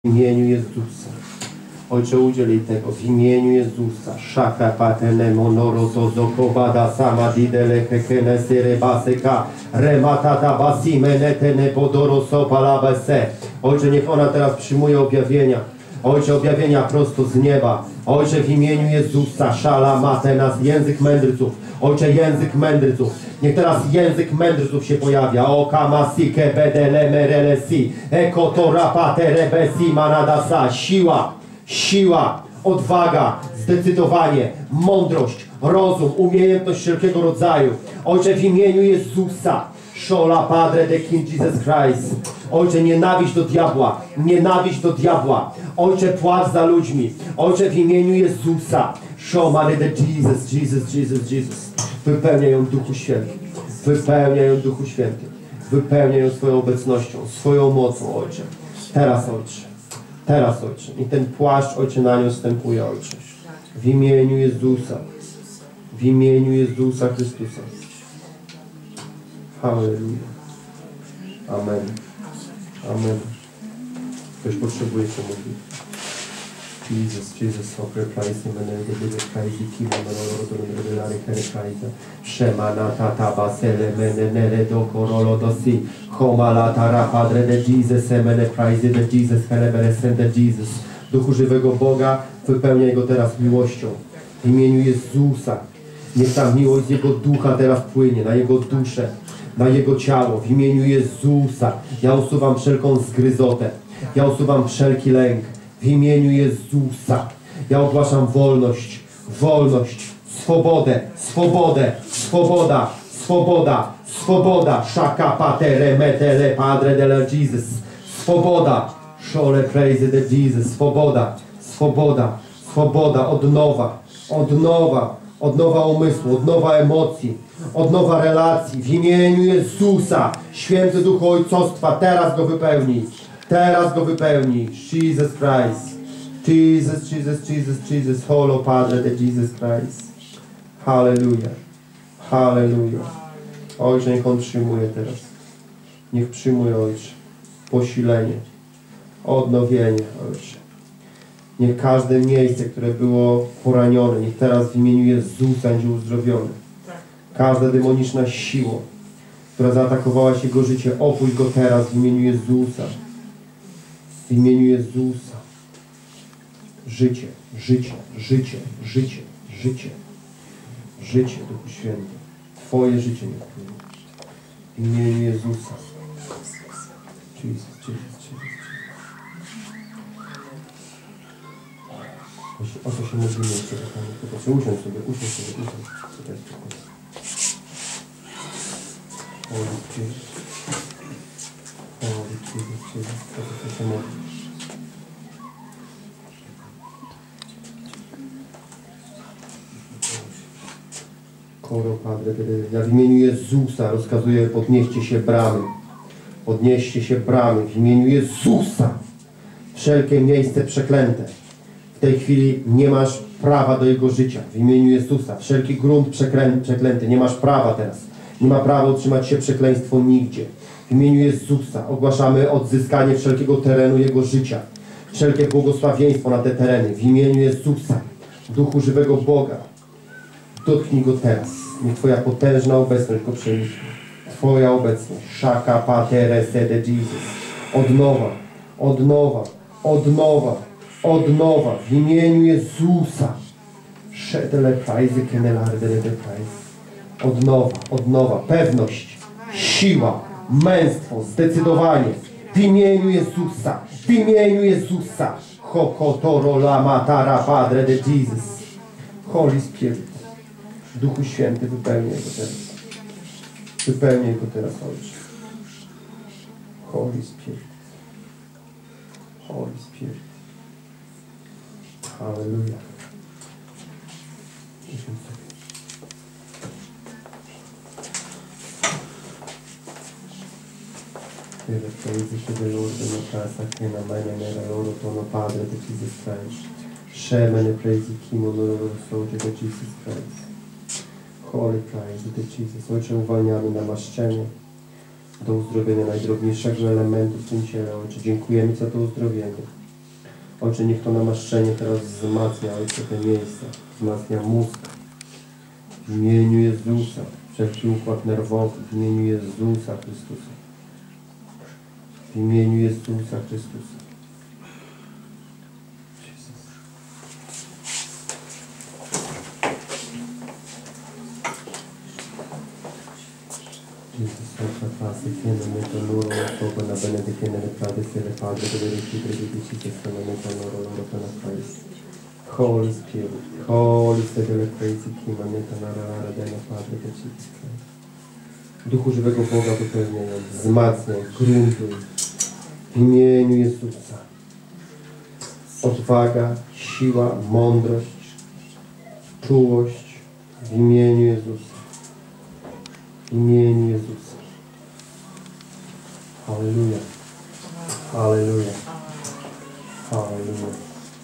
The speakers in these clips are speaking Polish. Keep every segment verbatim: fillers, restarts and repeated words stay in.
W imieniu Jezusa. Ojcze, udziel jej tego w imieniu Jezusa. Szaka patene monoro to zokobada sama didele kekene serebaseka rematata basimene tene podoro sopalabese. Ojcze, niech ona teraz przyjmuje objawienia. Ojcze, objawienia prosto z nieba. Ojcze, w imieniu Jezusa, szala mate nas, język mędrców. Ojcze, język mędrców. Niech teraz język mędrców się pojawia. O kamasike bedele merelesi. Eko to rapate rebesi manadasa. Siła, siła, odwaga, zdecydowanie, mądrość, rozum, umiejętność wszelkiego rodzaju. Ojcze, w imieniu Jezusa. Szola Padre de King Jesus Christ. Ojcze, nienawiść do diabła. Nienawiść do diabła. Ojcze, płacz za ludźmi. Ojcze, w imieniu Jezusa. Szomany de Jesus, Jesus, Jesus, Jesus. Wypełniaj ją Duchu Świętym. Wypełniaj ją Duchu Świętym. Wypełniaj ją swoją obecnością, swoją mocą, Ojcze. Teraz, Ojcze. Teraz, Ojcze. I ten płaszcz, Ojcze, na nią stępuje, Ojcze. W imieniu Jezusa. W imieniu Jezusa Chrystusa. Halleluja. Amen. Amen. Ktoś potrzebuje się modlić. Jesus, Jesus, sopre praise him, and the bigger praise he keep on the Lord, and the Lord, and the praise. Shemana tata basele mene nere do korolo dosi. Homala tara padre de Jesus, semene praise de Jesus, helebere sende Jesus. Duchu żywego Boga, wypełniaj go teraz miłością. W imieniu Jezusa. Niech ta miłość z Jego ducha teraz płynie na Jego duszę, na Jego ciało. W imieniu Jezusa. Ja usuwam wszelką zgryzotę. Ja usuwam wszelki lęk. W imieniu Jezusa. Ja ogłaszam wolność, wolność, swobodę, swobodę, swoboda, swoboda, swoboda. Shaka patere metele padre de la Jesus. Swoboda. Szole praise the Jesus. Swoboda, swoboda, swoboda. Od nowa, od nowa, od nowa umysłu, od nowa emocji, od nowa relacji. W imieniu Jezusa. Święty Duchu Ojcostwa, teraz go wypełnij. Teraz go wypełni. Jesus Christ. Jesus, Jesus, Jesus, Jesus. Holo Padre de Jesus Christ. Hallelujah. Hallelujah. Ojcze, niech On przyjmuje teraz. Niech przyjmuje, Ojcze, posilenie, odnowienie, Ojcze. Niech każde miejsce, które było poranione, niech teraz w imieniu Jezusa będzie uzdrowione. Każda demoniczna siła, która zaatakowała się Jego życie, opuść go teraz w imieniu Jezusa. W imieniu Jezusa. Życie, życie, życie, życie, życie. Życie, Duchu Święty. Twoje życie niech płynie. W imieniu Jezusa. Jesus, Jesus, Jesus. O co się modlimy jeszcze, kochani? Usiądź sobie, usiądź sobie, usiądź. Tutaj spokojnie. Holy Spirit. Holy Spirit, Jesus. O co się modlić? Koro Padre, ja w imieniu Jezusa rozkazuję, podnieście się bramy. Podnieście się bramy w imieniu Jezusa. Wszelkie miejsce przeklęte. W tej chwili nie masz prawa do Jego życia. W imieniu Jezusa. Wszelki grunt przeklęty. Nie masz prawa teraz. Nie ma prawa utrzymać się przekleństwo nigdzie. W imieniu Jezusa ogłaszamy odzyskanie wszelkiego terenu Jego życia. Wszelkie błogosławieństwo na te tereny. W imieniu Jezusa. Duchu żywego Boga. Dotknij go teraz. Niech Twoja potężna obecność go przeniesie. Twoja obecność. Shaka patere sede Jesus. Od nowa. Od nowa. Od nowa. Od nowa. W imieniu Jezusa. Szedele prajzy kenelardele de prajzy. Od nowa. Od nowa. Pewność. Siła. Męstwo. Zdecydowanie. W imieniu Jezusa. W imieniu Jezusa. Hokotoro lama tara padre de Jesus. Holy Spirit. Duchu Święty, wypełniaj go teraz. Wypełniaj go teraz, Ojcze. Holy Spirit. Holy Spirit. Hallelujah. Tyle praise się do Lord, na czasach, nie na mene, nera loro, to no Padre, de Jesus Christ. Szemene praise kimo, no loro, sołdzie, de Jesus Christ. Holy praise the Jesus. Ojcze, uwalniamy namaszczenie do uzdrowienia najdrobniejszego elementu w tym ciele. Ojcze, dziękujemy za to uzdrowienie. Ojcze, niech to namaszczenie teraz wzmacnia, Ojcze, te miejsca, wzmacnia mózg. W imieniu Jezusa, wszelki układ nerwowy, w imieniu Jezusa Chrystusa. W imieniu Jezusa Chrystusa. Holy Spirit, Holy Spirit, Duchu żywego Boga wypełniaj, wzmacniaj, gruntuj w imieniu Jezusa. Odwaga, siła, mądrość, czułość w imieniu Jezusa. W imieniu Jezusa. Halleluja. Halleluja. Halleluja.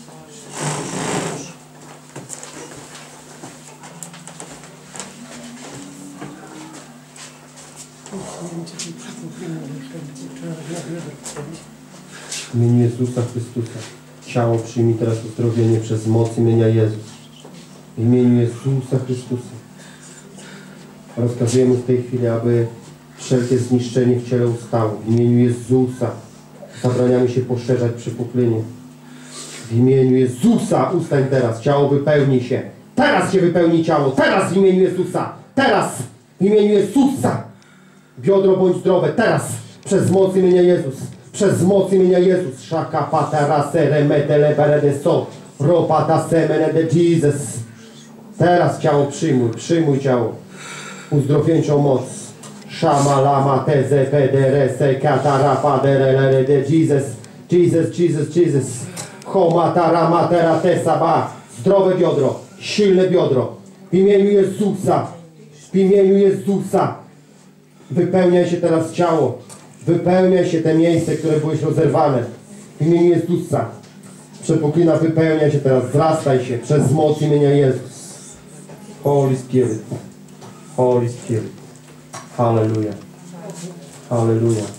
W imieniu Jezusa Chrystusa. Ciało przyjmij teraz uzdrowienie przez moc imienia Jezus. W imieniu Jezusa Chrystusa. Rozkazujemy w tej chwili, aby wszelkie zniszczenie w ciele ustało. W imieniu Jezusa. Zabraniamy się poszerzać przypuklenie. W imieniu Jezusa ustań teraz. Ciało wypełni się. Teraz się wypełni ciało. Teraz w imieniu Jezusa. Teraz w imieniu Jezusa. Biodro bądź zdrowe. Teraz przez moc imienia Jezus. Przez moc imienia Jezus. Szaka patara sere medele berede so. Ropata semene de Jesus. Teraz ciało przyjmuj. Przyjmuj ciało. Uzdrowieńczą moc. Shama lama teze pedere se katara padere de Jesus. Jesus, Jesus, Jesus. Homatara matera tesaba. Zdrowe biodro. Silne biodro. W imieniu Jezusa. W imieniu Jezusa. Wypełniaj się teraz ciało. Wypełniaj się te miejsce, które byłeś rozerwane. W imieniu Jezusa. Przepoklina, wypełniaj się teraz. Wzrastaj się przez moc imienia Jezus. Holy Spirit. Holy Spirit. Hallelujah. Hallelujah.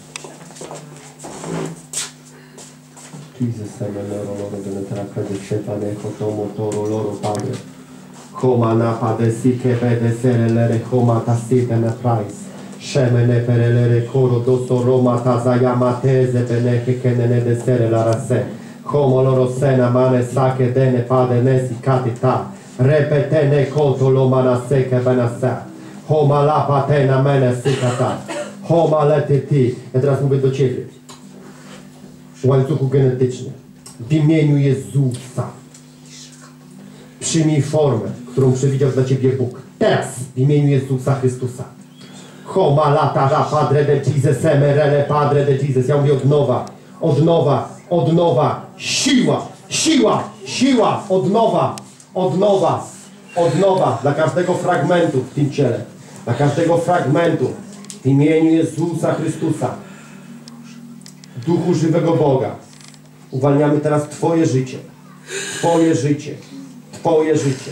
Jesus, Loro, Loro, Denetraka, de Shetane, Hotomo, Toro, Loro, Padre. Homa napa de sike pede serelere homa tasite na price. Shemene perelere coro doso roma tazayama teze beneche kenene de serela rase. Homo loro sena mane sake dene pade nesi katita. Repetene koto lomana seke benasa. Homa lapa tena mene sikata. Homa letiti. Ja teraz mówię do Ciebie. Łańcuchu genetyczny. W imieniu Jezusa. Przyjmij formę, którą przewidział dla Ciebie Bóg. Teraz w imieniu Jezusa Chrystusa. Homa latara padre de Jesus, emerele padre de Jesus. Ja mówię od nowa, od nowa, od nowa. Siła, siła, siła, od nowa, od nowa, od nowa. Dla każdego fragmentu w tym ciele. Dla każdego fragmentu w imieniu Jezusa Chrystusa. Duchu żywego Boga. Uwalniamy teraz Twoje życie. Twoje życie. Twoje życie.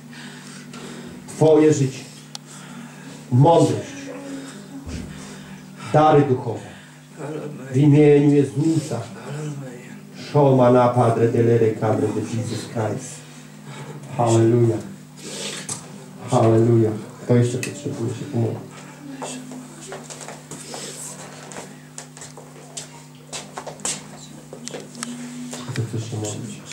Twoje życie. Mądrość. Dary duchowe. W imieniu Jezusa. Shoma na Padre delere Cadre de Jesus Christ. Hallelujah. Hallelujah. Kto jeszcze potrzebuje się pomóc? Kto chce się modlić?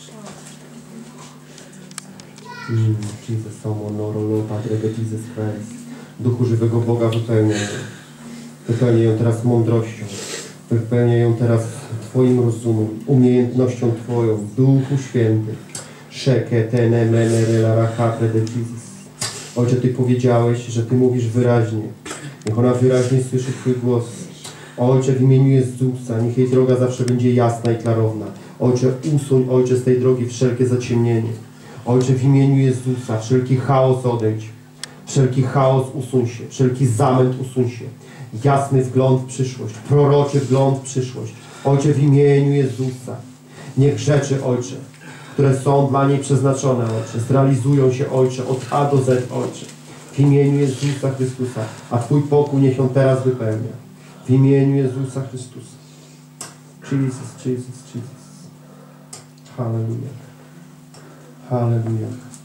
Mm, Jesus, Somonoro, Padre de Jesus Christ. Duchu żywego Boga wypełniaj ją. Wypełniaj ją teraz mądrością. Wypełniaj ją teraz Twoim rozumem, umiejętnością Twoją. Duchu Święty. Szeketene menere la rachate de Jesus. Ojcze, Ty powiedziałeś, że Ty mówisz wyraźnie. Niech ona wyraźnie słyszy Twój głos. Ojcze, w imieniu Jezusa, niech jej droga zawsze będzie jasna i klarowna. Ojcze, usuń, Ojcze, z tej drogi wszelkie zaciemnienie. Ojcze, w imieniu Jezusa, wszelki chaos odejdź. Wszelki chaos usuń się. Wszelki zamęt usuń się. Jasny wgląd w przyszłość. Proroczy wgląd w przyszłość. Ojcze, w imieniu Jezusa. Niech rzeczy, Ojcze, które są dla niej przeznaczone, Ojcze, zrealizują się, Ojcze, od A do Z, Ojcze. W imieniu Jezusa Chrystusa. A Twój pokój niech ją teraz wypełnia. W imieniu Jezusa Chrystusa. Jesus, Jesus, Jesus. Halleluja. Halleluja.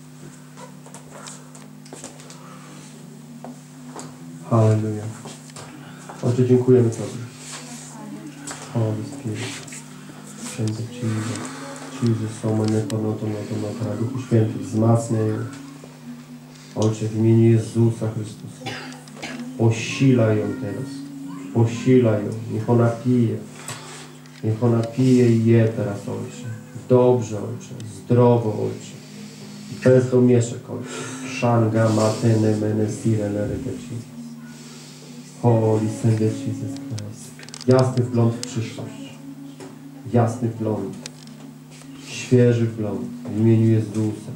Halleluja. Ojcze, dziękujemy Tobie. Holy Spirit. Święty Jesus. Jesus, o mnie ponoto, no to, no to, Duchu Święty, wzmacniaj ją. Ojcze, w imieniu Jezusa Chrystusa. Posilaj ją teraz. Posilaj ją. Niech ona pije. Niech ona pije i je teraz, Ojcze. Dobrze, Ojcze. Zdrowo, Ojcze. Bez domieszek, Ojcze. Shanga matene menesire leregeci. Holy Sende Jesus Christ. Jasny wgląd w przyszłość. Jasny wgląd. Świeży wgląd. W imieniu Jezusa.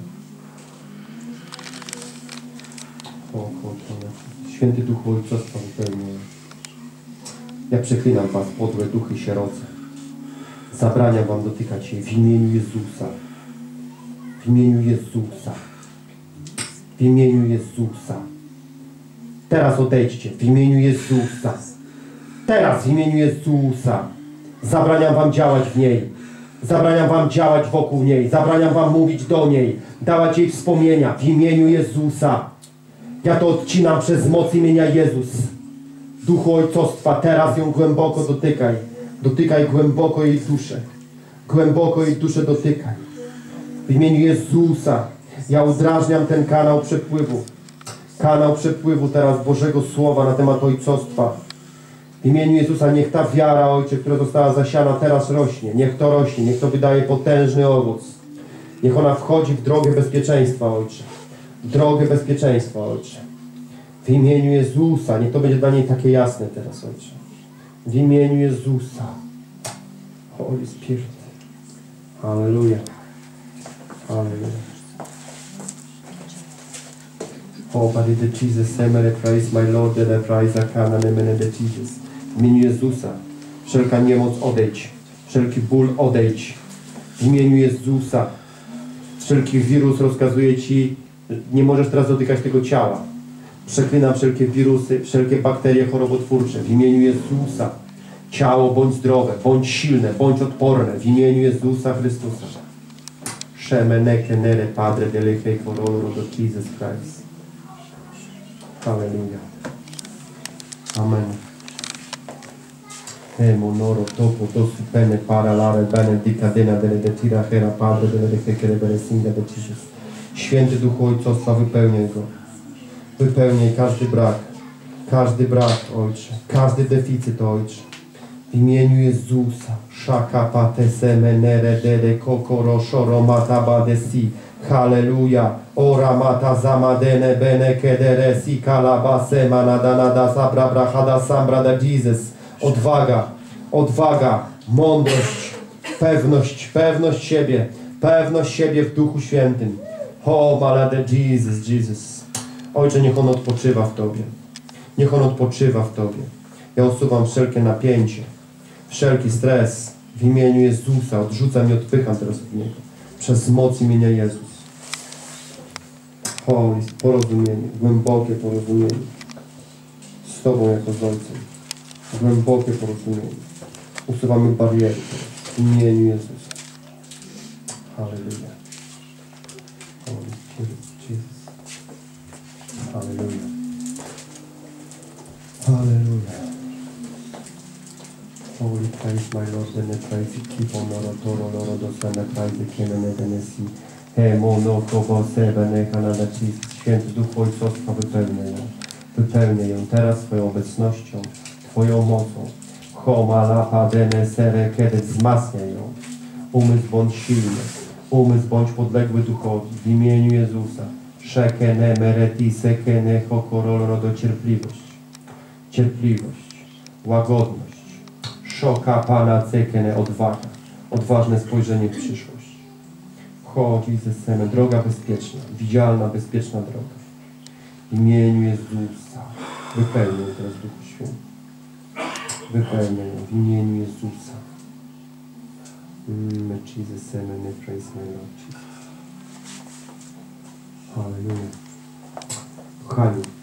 O, Boże. Święty Duchu Ojcostwa wypełniaj. Ja przeklinam was, podłe duchy sieroce. Zabraniam wam dotykać jej w imieniu Jezusa. W imieniu Jezusa. W imieniu Jezusa. Teraz odejdźcie. W imieniu Jezusa. Teraz w imieniu Jezusa. Zabraniam wam działać w niej. Zabraniam wam działać wokół niej. Zabraniam wam mówić do niej. Dawać jej wspomnienia. W imieniu Jezusa. Ja to odcinam przez moc imienia Jezus. Duchu Ojcostwa, teraz ją głęboko dotykaj. Dotykaj głęboko jej duszę. Głęboko jej duszę dotykaj. W imieniu Jezusa ja udrażniam ten kanał przepływu. Kanał przepływu teraz Bożego Słowa na temat Ojcostwa. W imieniu Jezusa niech ta wiara, Ojcze, która została zasiana, teraz rośnie. Niech to rośnie, niech to wydaje potężny owoc. Niech ona wchodzi w drogę bezpieczeństwa, Ojcze. W drogę bezpieczeństwa, Ojcze. W imieniu Jezusa. Niech to będzie dla niej takie jasne teraz, Ojcze. W imieniu Jezusa. Holy Spirit. Halleluja. Halleluja. Oh, but the Jesus, Semere, praise my Lord, the praise a canon, the Jesus. W imieniu Jezusa. Wszelka niemoc odejdź. Wszelki ból odejdź. W imieniu Jezusa. Wszelki wirus rozkazuje Ci, nie możesz teraz dotykać tego ciała. Przeklinam wszelkie wirusy, wszelkie bakterie chorobotwórcze. W imieniu Jezusa. Ciało bądź zdrowe, bądź silne, bądź odporne. W imieniu Jezusa Chrystusa. Shemeneke nere Padre deleche korolo do Jesus Christ. Halleluja. Amen. Emo noro topo to supene para lare benedica dena dele de tira hera Padre dele de fekere beresinga de Jesus. Święty Duchu Ojcostwa, wypełniaj go. Wypełniaj każdy brak. Każdy brak, Ojcze. Każdy deficyt, Ojcze. W imieniu Jezusa. Shaka pate semenere dede kokoro shoro mataba de si. Halleluja. Ora mata zamadene bene kedere si kalabase manadanada sabra brachada sambra de Jesus. Odwaga. Odwaga. Mądrość. Pewność. Pewność siebie. Pewność siebie w Duchu Świętym. O, malade Jesus, Jesus. Ojcze, niech On odpoczywa w Tobie. Niech On odpoczywa w Tobie. Ja usuwam wszelkie napięcie, wszelki stres w imieniu Jezusa. Odrzucam i odpycham teraz od Niego. Przez moc imienia Jezus. Holy, porozumienie, głębokie porozumienie. Z Tobą jako z Ojcem. Głębokie porozumienie. Usuwamy bariery w imieniu Jezusa. Halleluja. Holy Spirit, Jesus. Halleluja. Halleluja. Holy praise my Lord, and praise keep on Lord, Toro, Lord, and praise the King, and the sea. He mono kobo sebene Kanada Jesus. Święty Duch Ojcostwa, wypełnia ją. Wypełnia ją teraz swoją obecnością, Twoją mocą. Homa lapa dene sere kiedy wzmacnia ją. Umysł bądź silny. Umysł bądź podległy Duchowi. W imieniu Jezusa. Shekene mereti sekene hokorolo do cierpliwość. Cierpliwość. Łagodność. Szoka Pana cekene odwaga. Odważne spojrzenie w przyszłość. Chodzi ze scenem. Droga bezpieczna. Widzialna, bezpieczna droga. W imieniu Jezusa. Wypełnię teraz Duchu Święty. Wypełnię ją w imieniu Jezusa. Mm, Jesus, amen. Praise my Lord Jesus. Hallelujah. Kochani,